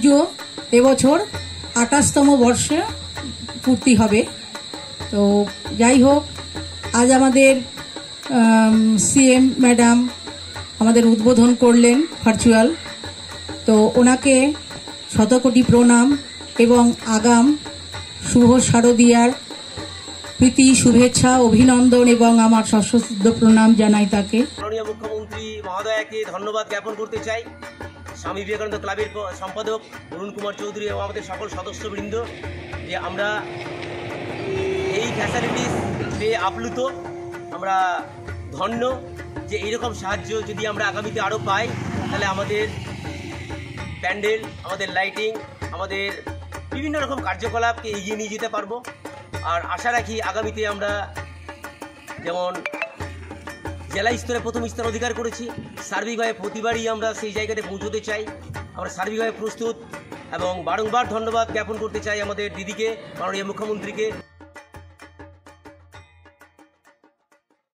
পুজো এবছর 28তম বর্ষে পূর্তি হবে। তো যাই হোক, আজ আমাদের সিএম ম্যাডাম আমাদের উদ্বোধন করলেন ভার্চুয়াল। তো ওনাকে শতকোটি প্রণাম এবং আগাম শুভ শারদীয়ার প্রীতি শুভেচ্ছা অভিনন্দন এবং আমার সশ্রদ্ধ প্রণাম জানাই তাকে। মাননীয় মুখ্যমন্ত্রী মহোদয়কে ধন্যবাদ জ্ঞাপন করতে চাই, স্বামী বিবেকানন্দ ক্লাবের সম্পাদক অরুণ কুমার চৌধুরী এবং আমাদের সকল সদস্যবৃন্দ, যে আমরা এই ফ্যাসিলিটিস পেয়ে আপ্লুত, আমরা ধন্য যে এইরকম সাহায্য যদি আমরা আগামীতে আরও পাই তাহলে আমাদের প্যান্ডেল, আমাদের লাইটিং, আমাদের বিভিন্ন রকম কার্যকলাপকে এগিয়ে নিয়ে যেতে পারবো। আর আশা রাখি আগামীতে আমরা যেমন জেলা স্তরে প্রথম স্থান অধিকার করেছি, সার্বিকভাবে প্রতিবারই আমরা সেই জায়গাতে পৌঁছতে চাই। আমরা সার্বিকভাবে প্রস্তুত এবং বারংবার ধন্যবাদ জ্ঞাপন করতে চাই আমাদের দিদিকে, মাননীয় মুখ্যমন্ত্রীকে।